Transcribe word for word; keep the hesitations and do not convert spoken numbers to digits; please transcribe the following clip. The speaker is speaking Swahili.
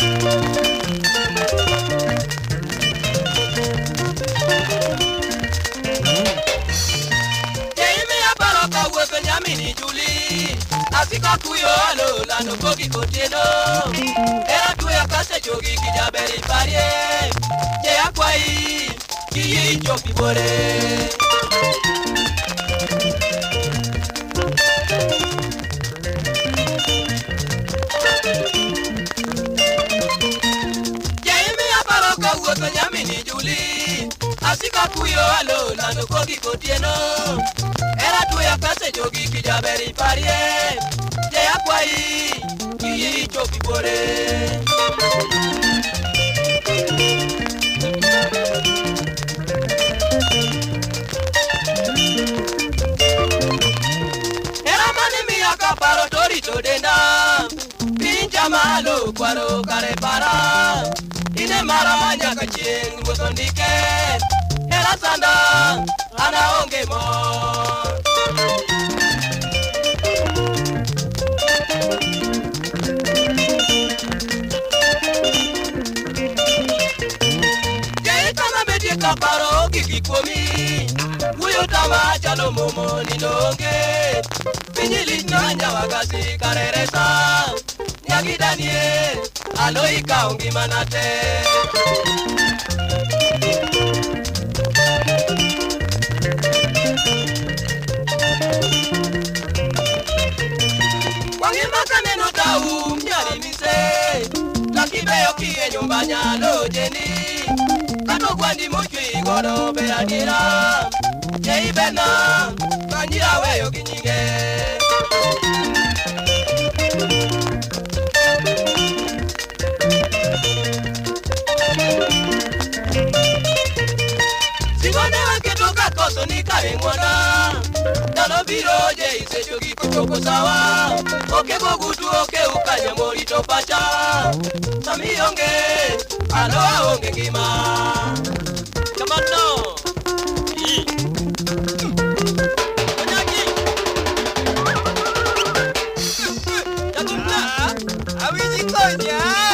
Asika kuyo alo la no bogi kotieno era tu ya kase jogi kijaberi parie je akwai kiyi jopi bore je imi aparo ka wuoto nyamini juli asika kuyo alo la no bogi kotieno era tu ya kase jogi kijaberi parie je akwai kiyi jopi bore era mani mi akaparo torito denda pinja malo kwaro kare para ine mara manya kacheng botondike era sanda ana onge mo kaparo kiki komi uyo tama chalo momo ninonge pinyili nanya wakasi kareresa nyagidanie aloika ongi manate wangi makaneno tau mnyari mise lakibeyo kie nyumba nyalo jeni kato gwandi mujwi godo beradira Jei bena kanjira weyo kinyinge Sigone waketoka koso ni kare ngwana Dalo biro jei sejogi kuchoko sawa Oke gogutu oke ukanya morito pacha Samiyonge alo onge ngima Kamano I Onyaki Jakumna Awiji konya